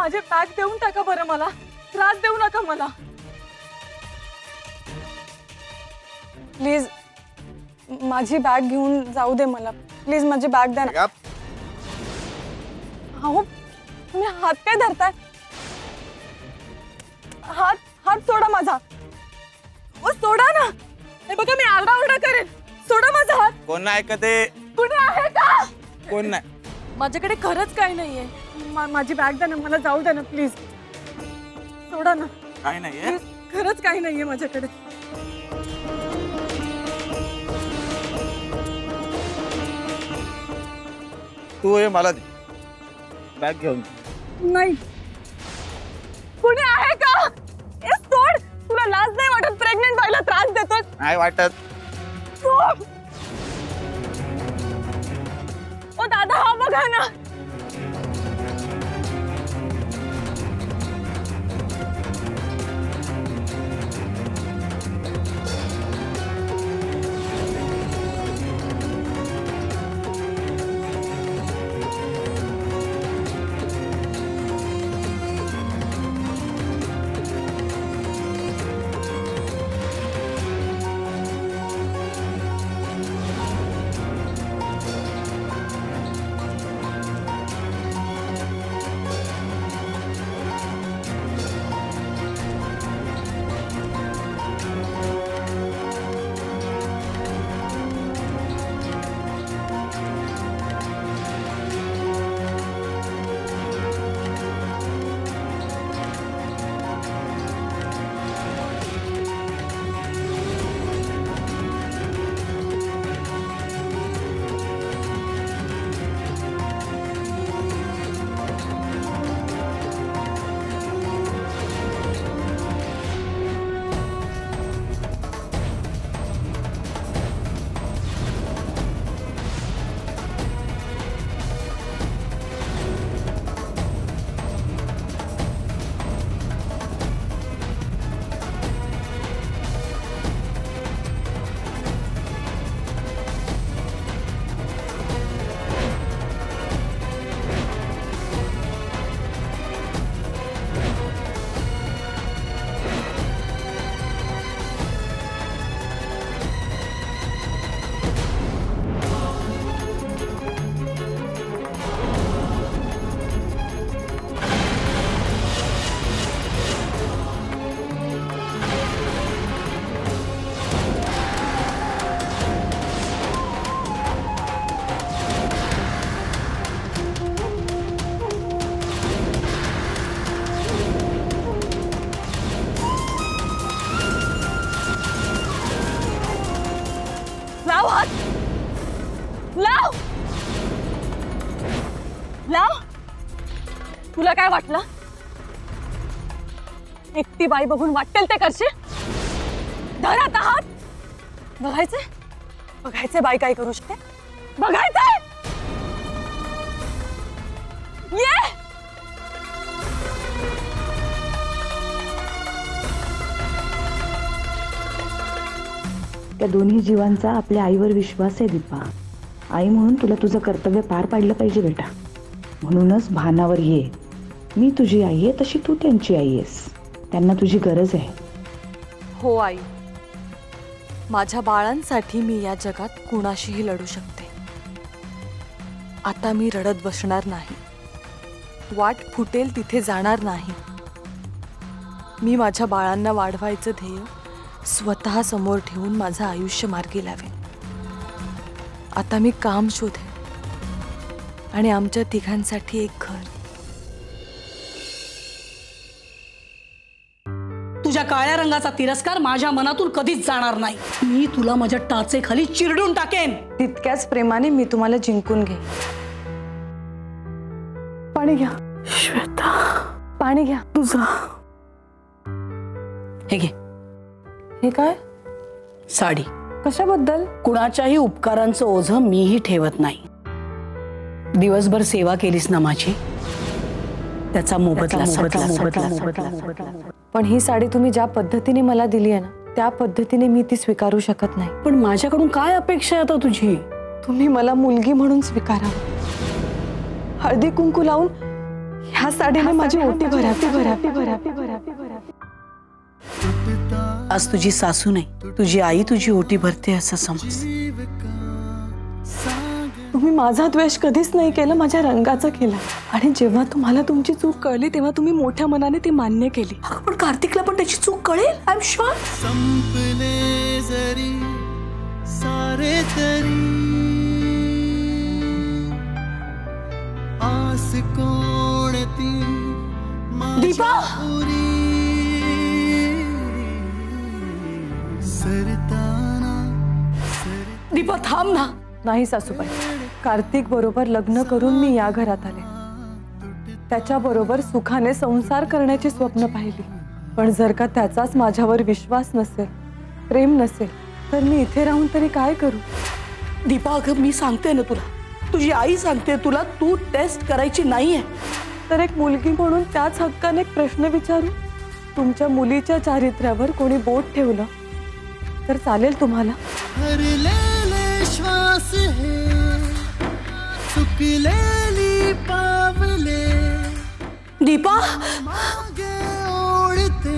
माझे बॅग देऊन टाका बरं, मला त्रास देऊ नका मला प्लीज। माझी बॅग घेऊन जाऊ दे मला प्लीज, माझी बॅग द्या ना। अहो तुम्ही हात काय धरताय? हात सोडा माझा। ओ सोडा ना, हे बघा मी आरडाओरडा करेन, सोडा माझा हात। कोण नाही ऐकते? कुणी आहे का? कोण नाही। माझ्याकडे खरंच काही नाहीये, माझी बॅग द्या ना, मला जाऊ द्या ना प्लीज, सोडा ना। काही नाहीये, खरंच काही नाहीये माझ्याकडे। तू ये मला दे बॅग घेऊन। नाही, कुणी आहे का? ए सोड, तुला लाज नाही वाटत? प्रेग्नेंट बाईला त्रास देतोस? नाही वाटत। सोड। ओ दादा, हा बघा ना। लाव। तुला काय वाटलं? एकटी बाई बघून वाटेल ते करशील? धर आता हात। बघायचंय, बघायचंय बाई काय करू शकते? बघायचंय? ये। त्या दोन्ही जीवांचा आपल्या आईवर विश्वास आहे दीपा। आई म्हणून तुला तुझं कर्तव्य पार पाडलं पाहिजे बेटा, म्हणूनच भानावर ये। मी तुझी आई आहे तशी तू त्यांची आई आहेस, त्यांना तुझी गरज आहे। हो आई, माझ्या बाळांसाठी मी या जगात कुणाशीही लढू शकते। आता मी रडत बसणार नाही, वाट फुटेल तिथे जाणार नाही। मी माझ्या बाळांना वाढवायचं ध्येय स्वतः समोर ठेवून माझं आयुष्य मार्गी लावेन। आता मी काम शोधेन आणि आमच्या तिघांसाठी एक घर। तुझ्या काळ्या रंगाचा तिरस्कार माझ्या मनातून कधीच जाणार नाही। मी तुला माझ्या टाचेखाली चिरडून टाकेन। तितक्याच प्रेमाने मी तुम्हाला जिंकून घेईन। पाणी घ्या श्वेता, पाणी घ्या तुझा। हे घे। हे काय? साडी। कशाबद्दल? कुणाच्याही उपकारांचं ओझं मीही ठेवत नाही। दिवसभर सेवा केलीस ना माझी, त्याचा मोबदला। पण ही साडी तुम्ही ज्या पद्धतीने मला दिली आहे ना, त्या पद्धतीने मी ती स्वीकारू शकत नाही। पण माझ्याकडून काय अपेक्षा आहे आता तुझी? तुम्ही मला मुलगी म्हणून स्वीकारावं, हळदी कुंकू लावून ह्या साडीने माझी ओटी भराती. आज तुझी सासू नाही, तुझी आई तुझी ओटी भरते असं समज. तुम्ही माझा द्वेष कधीच नाही केला, माझ्या रंगाचा केला. आणि जेव्हा तुम्हाला तुमची चूक कळली तेव्हा तुम्ही मोठ्या मनाने ती मान्य केली. पण कार्तिकला पण त्याची चूक कळेल, आय एम शुअर. संपले जरी सारे तरी आस कोणती दीपा, सरताना दीपा थांब ना. नाही सासूबाई, कार्तिक बरोबर लग्न करून मी या घरात आले. त्याच्या बरोबर सुखाने संसार करण्याची स्वप्न पाहिली. पण जर का त्याचाच माझ्यावर विश्वास नसेल, प्रेम नसेल, तर मी इथे राहून तरी काय करू? दीपा अगं मी सांगते ना तुला, तुझी आई सांगते तुला, तू टेस्ट करायची नाहीये. तर एक मुलगी म्हणून त्याच हक्काने एक प्रश्न विचारू. तुमच्या मुलीच्या चारित्र्यावर कोणी बोट ठेवलं तर चालेल तुम्हाला? हरलेले श्वास हे चुकलेली पावले दीपा मागे ओढते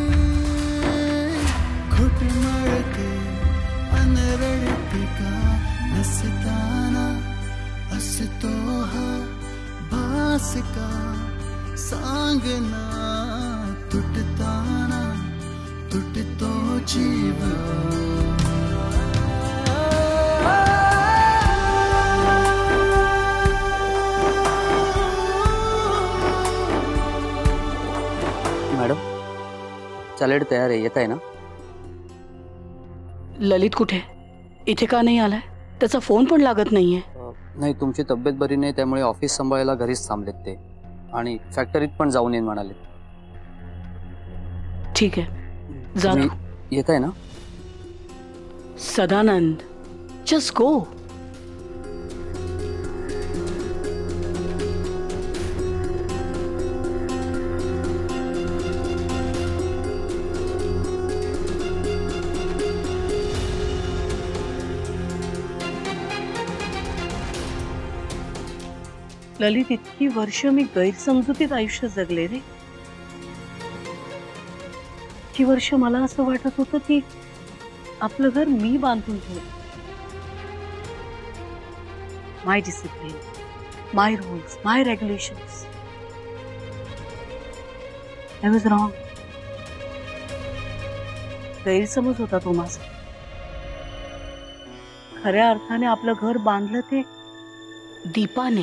घुटमळते अनरडते का नसताना असतो हा भास का सांगना तुटताना तुटतो जीव. मॅडम सॅलेड तयार आहे, येत आहे ना? ललित कुठे? इथे का नाही आलाय? त्याचा फोन पण लागत नाहीये. नाही, तुमची तब्येत बरी नाही त्यामुळे ऑफिस सांभाळायला घरीच थांबलेत ते, आणि फॅक्टरीत पण जाऊन येईन म्हणाले. ठीक आहे, जा तू. येत आहे ना? Sadanand, just go. ललित, इतकी वर्ष मी गैरसमजुतीत आयुष्य जगले रे. इतकी वर्ष मला असं वाटत होतं की आपलं घर मी बांधून ठेवलं. My discipline, my rules, my regulations. I was wrong. गैरसमज होता तो माझा. खऱ्या अर्थाने आपलं घर बांधलं ते दीपाने.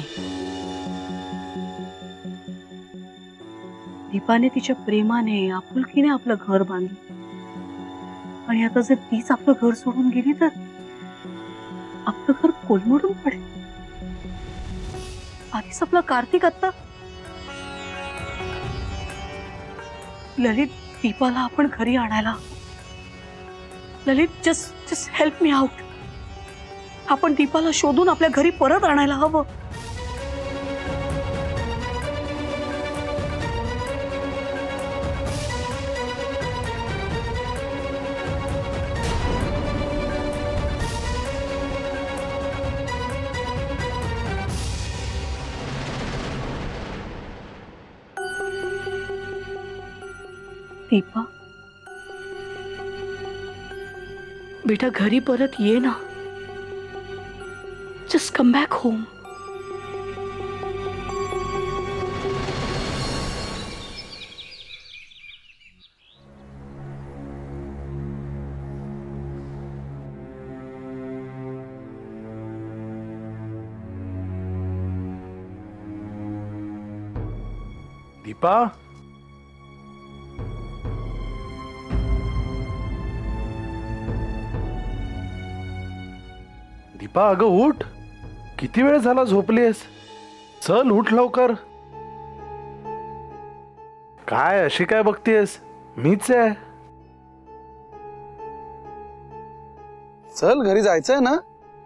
दीपाने तिच्या प्रेमाने, आपुलकीने आपलं घर बांधलं. आणि आता जर तीच आपलं घर सोडून गेली तर आपलं घर कोलमडून पडेल. आधीच आपला कार्तिक आता. ललित, दीपाला आपण घरी आणायला. Lalit, just help me out. आपण दीपाला शोधून आपल्या घरी परत आणायला हवं. दीपा बेटा, घरी परत ये ना. Just come back home. Deepa, Deepa अगं उठ. किती वेळ झाला झोपलीस? चल उठ लवकर. काय अशी काय बघतीयस? मीच आहे. चल घरी जायचंय ना.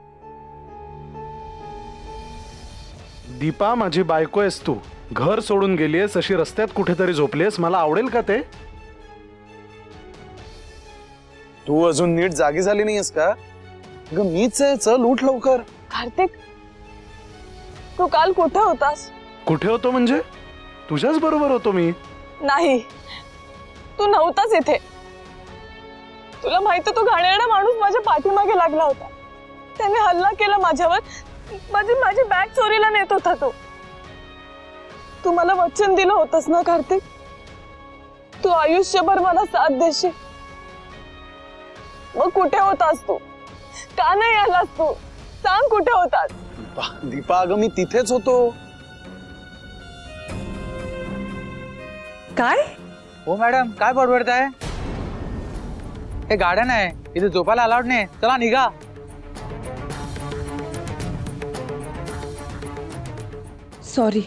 दीपा, माझी बायको आहेस तू. घर सोडून गेलीयस, अशी रस्त्यात कुठेतरी झोपलीयस. मला आवडेल का ते? तू अजून नीट जागी झाली नाहीस का? ग मीच आहे, चल उठ लवकर. कार्तिक, तू काल कुठे होतास? कुठे होतो म्हणजे? तुझ्याच बरोबर होतो मी. नाही, तू नव्हताच इथे. तुला माहिती, तो घाणेरडा माणूस माझ्या पाठीमागे लागला होता. त्याने हल्ला केला माझ्यावर. माझी बॅग चोरीला नेत होता तो. तू मला वचन दिलं होतंस ना कार्तिक, तू आयुष्यभर मला साथ देशील. मग कुठे होतास तू? का नाही आलास तू? सांग, कुठे होतास? दीपा, अगं मी तिथेच होतो. काय? हो मॅडम, काय बडबडताय? हे गार्डन आहे, इथे झोपायला अलाउड नाही. चला निघा. सॉरी.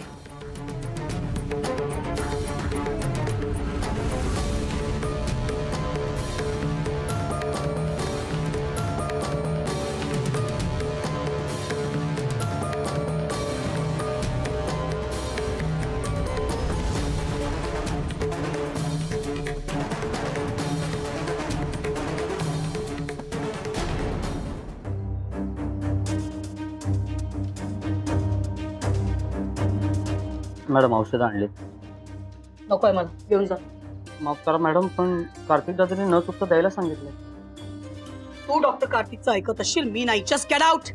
मॅडम औषधं आणले. नकोय मला, घेऊन जा. माफ करा मॅडम, पण कार्तिक दादाने न चुकता द्यायला सांगितलं. तू डॉक्टर कार्तिकचं ऐकत असशील, मी नाही. Just get out.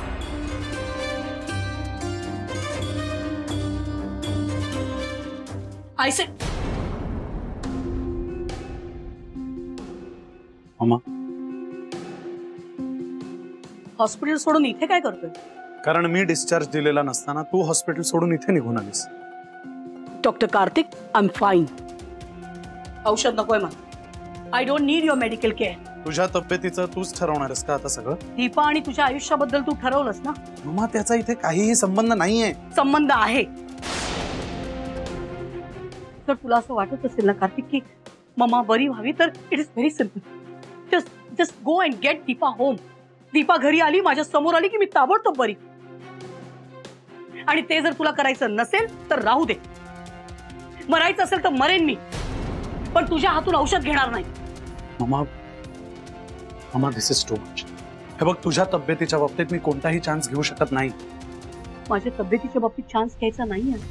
I say. मामा, हॉस्पिटल सोडून इथे काय करतोय? कारण मी डिस्चार्ज दिलेला नसताना तू हॉस्पिटल सोडून इथे निघून आलीस. Doctor Kartik, I am fine. औषध नकोय मला. I don't need your medical care. तुझ्या तब्येतीचं तूच ठरवणारस का आता सगळं? दीपा आणि तुझ्या आयुष्याबद्दल तू ठरवलंस ना. मामा, त्याचा इथे काहीही संबंध नाहीये. संबंध आहे. जर तुला असं वाटत असेल ना कार्तिक की मम्मा बरी व्हावी, तर it is very simple. Just go and get Deepa home. Deepa घरी आली, माझ्या समोर आली की मी ताबडतोब बरी. आणि ते जर तुला करायचं नसेल तर राहू दे. मरायचं असेल तर मरेन मी, पण तुझ्या हातून औषध घेणार नाही. मामा, मामा, दिस इज टू मच. हे बघ, तुझ्या तब्येतीच्या बाबतीत मी कोणताही चान्स घेऊ शकत नाही. माझ्या तब्येतीच्या बाबतीत चान्स घ्यायचा नाही आहे.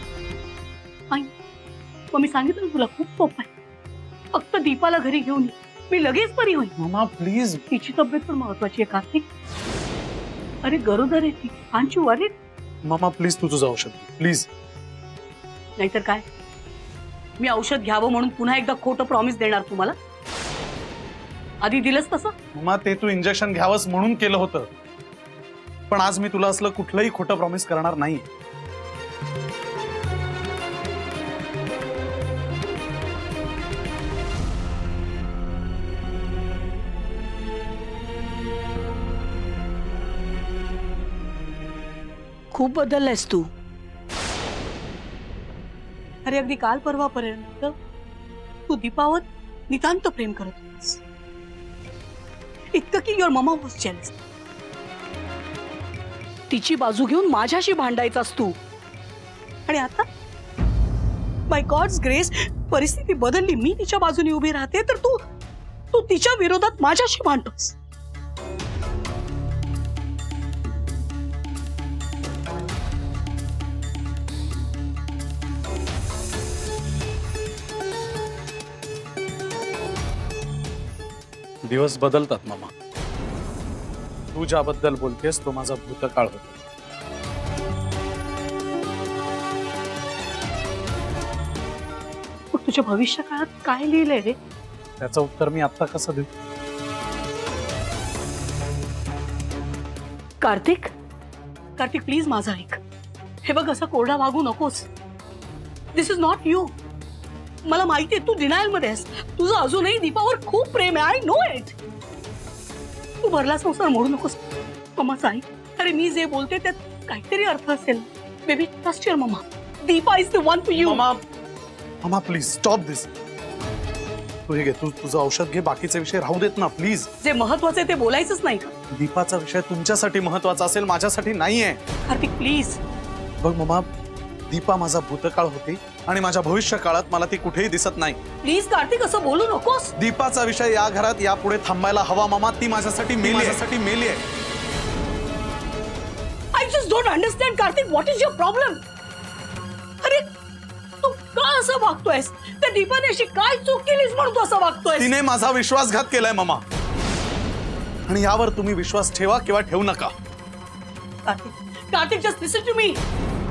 मग मी सांगितलं तुला, खूप सोपं आहे. फक्त दीपाला घरी घेऊन ये, मी लगेच बरी होईल. मामा प्लीज. तिची तब्येत पण महत्वाची आहे कार्तिक. अरे गरोदर आहे ती. कांची वरीत. मामा प्लीज, तू तुझं औषध घे प्लीज. नाहीतर काय, मी औषध घ्यावं म्हणून पुन्हा एकदा खोटं प्रॉमिस देणार तुम्हाला? आधी दिलंच तसं. मामा, ते तू इंजेक्शन घ्यावंस म्हणून केलं होतं, पण आज मी तुला असलं कुठलंही खोटं प्रॉमिस करणार नाही. खूप बदललायस तू. अरे अगदी काल परवापर्यंत तू दीपावर नितांत प्रेम करत होतीस. इतकं की युअर ममा वॉज जेलस. तिची बाजू घेऊन माझ्याशी भांडायचास तू. आणि आता बाय गॉड्स ग्रेस परिस्थिती बदलली. मी तिच्या बाजूने उभी राहते तर तू तिच्या विरोधात माझ्याशी भांडतोस. दिवस बदलतात मामा. तू ज्याबद्दल बोलतेस तो माझा भूतकाळ होता. तुझ्या भविष्य काळात काय लिहिलंय रे? त्याचं उत्तर मी आता कसं देऊ? कार्तिक, कार्तिक प्लीज माझं ऐक. हे बघ, असं कोरडा वागू नकोस. This is not you. मला माहितीये तू डिनायल मध्ये आहेस. तुझं अजूनही दीपावर खूप प्रेम आहे. I know it. तू भरला संसार मोडू नकोस. मम्माचं ऐक. अरे मी जे बोलते त्यात काहीतरी अर्थ असेल. Baby trust your mamma. Deepa is the one for you. Mama please stop this. तू हे घे, तू तुझं औषध घे. बाकीचे विषय राहू देत ना प्लीज. जे महत्वाचं आहे ते बोलायचंच नाही का? दीपाचा विषय तुमच्यासाठी महत्वाचा असेल, माझ्यासाठी नाहीये. कार्तिक प्लीज. बघ मामा, दीपा माझा भूतकाळ होती आणि माझ्या भविष्य काळात मला ती कुठेही दिसत नाही. प्लीज कार्तिक, असं बोलू नकोस. दीपाचा विषय या घरात यापुढे थांबायला हवा मामा. ती माझ्यासाठी मेली आहे. I just don't understand, Karthik. What is your problem? अरे असं वागतोयस? त्या दीपानेशी काय चूक केलीस म्हणून तू असं वागतोयस? तिने माझा विश्वासघात केलाय मामा, आणि यावर तुम्ही विश्वास ठेवा किंवा ठेवू नका. Kartik, just listen to me.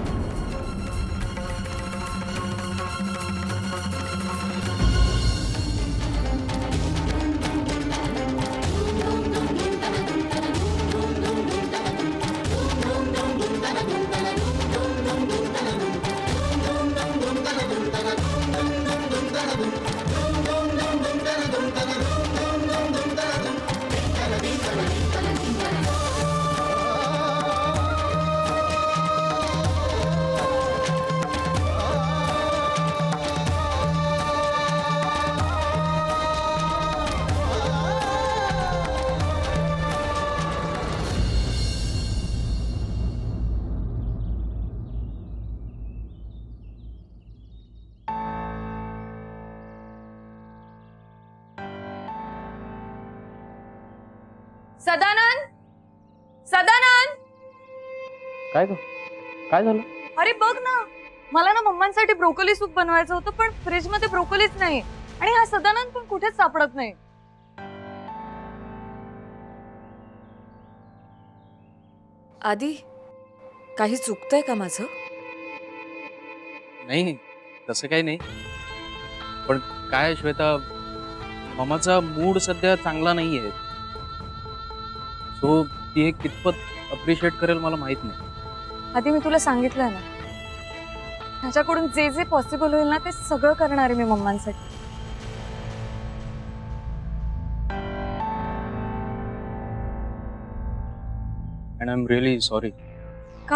Sadanand, Sadanand, काय ग, काय झालं? अरे बघ ना, मला ना मम्मांसाठी ब्रोकोली सूप बनवायचं होतं, पण फ्रीज मध्ये ब्रोकोलीच नाही आणि हा सदानंद पण कुठेच सापडत नाही. आधी काही चुकतंय का माझं? नाही, तसं काही नाही. पण काय श्वेता, मामाचा मूड सध्या चांगला नाहीये, सो ती एक कितपत अप्रिशिएट करेल मला माहित नाही. आधी मी तुला सांगितलंय ना, त्याच्याकडून जे जे पॉसिबल होईल ना ते सगळं करणार आहे मी मम्मांसाठी. And I am really sorry. का?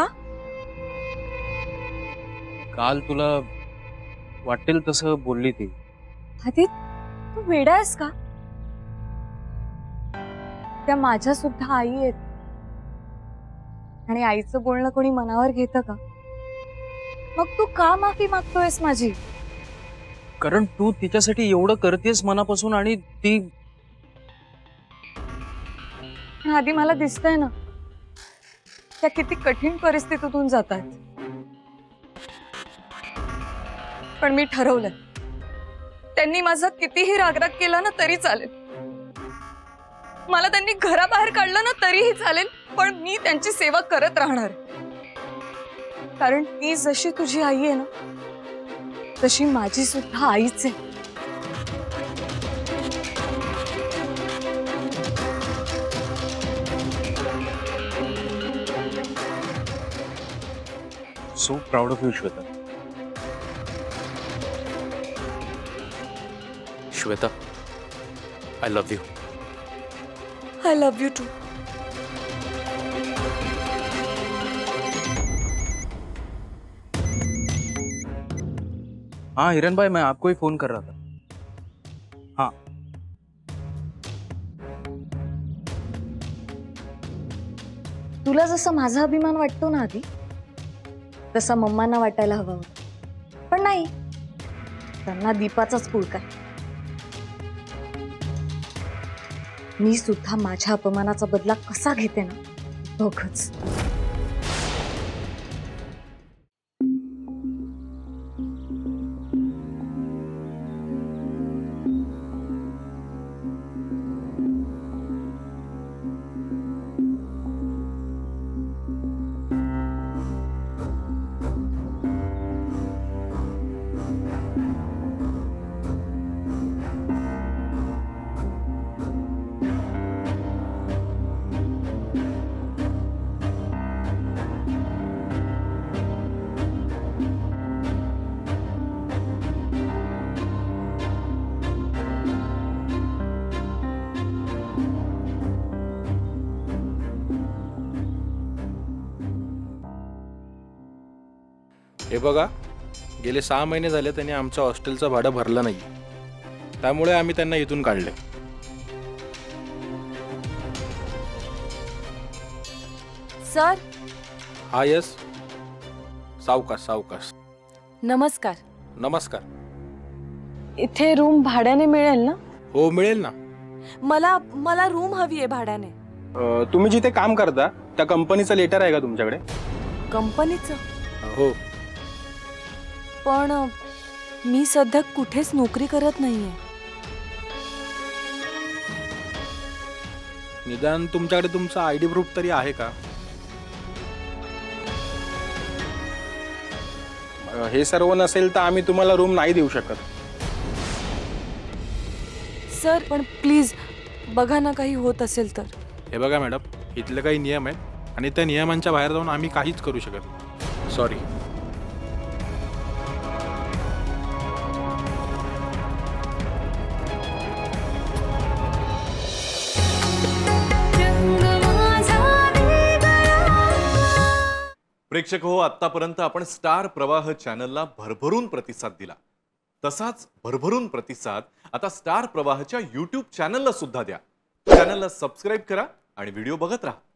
काल तुला वाटेल तसं बोलली ती. आधी तू वेडा आहेस का? त्या माझ्या सुद्धा आई आहेत, आणि आईचं बोलणं कोणी मनावर घेतं का? मग तू का माफी मागतोयस माझी? कारण तू तिच्यासाठी एवढं करतेस मनापासून, आणि ती आधी मला दिसतंय ना त्या किती कठीण परिस्थितीतून जातात. पण मी ठरवलंय, त्यांनी माझा कितीही रागराग केला ना तरी चालेल, मला त्यांनी घराबाहेर काढलं ना तरीही चालेल, पण मी त्यांची सेवा करत राहणार. कारण ती जशी तुझी आई आहे ना, तशी माझी सुद्धा आईच आहे. So proud of you Shweta. Shweta, I love you. I love you too. हाँ हिरन भाई, मैं आपको ही फोन कर रहा था. हाँ तुला जसं माझा अभिमान वाटतो ना आधी, तसा मम्मांना वाटायला हवा होता. पण नाही, त्यांना दीपाचाच पुळका. मी सुद्धा माझ्या अपमानाचा बदला कसा घेते ना बघच. हे बघा, गेले 6 महिने झाले त्यांनी आमच्या हॉस्टेलचं भाडं भरलं नाही, त्यामुळे आम्ही त्यांना इथून काढले. सर. हा यस, सावकाश सावकाश. नमस्कार. नमस्कार. इथे रूम भाड्याने मिळेल ना? हो मिळेल ना. मला रूम हवी आहे भाड्याने. तुम्ही जिथे काम करता त्या कंपनीचं लेटर आहे का तुमच्याकडे? कंपनीचं? हो. पण मी सध्या कुठेच नोकरी करत नाहीये. निदान तुमच्याकडे तुमचा आयडी प्रूफ तरी आहे का? हे सर्व नसेल तर आम्ही तुम्हाला रूम नाही देऊ शकत. सर पण प्लीज बघा ना, काही होत असेल तर. हे बघा मॅडम, इथले काही नियम आहेत आणि त्या नियमांच्या बाहेर जाऊन आम्ही काहीच करू शकत नाही. सॉरी. प्रेक्षक हो, आतापर्यंत आपण स्टार प्रवाह चॅनलला भरभरून प्रतिसाद दिला. तसाच भरभरून प्रतिसाद आता स्टार प्रवाहच्या YouTube चॅनलला सुद्धा द्या. चॅनलला सबस्क्राईब करा आणि व्हिडिओ बघत राहा.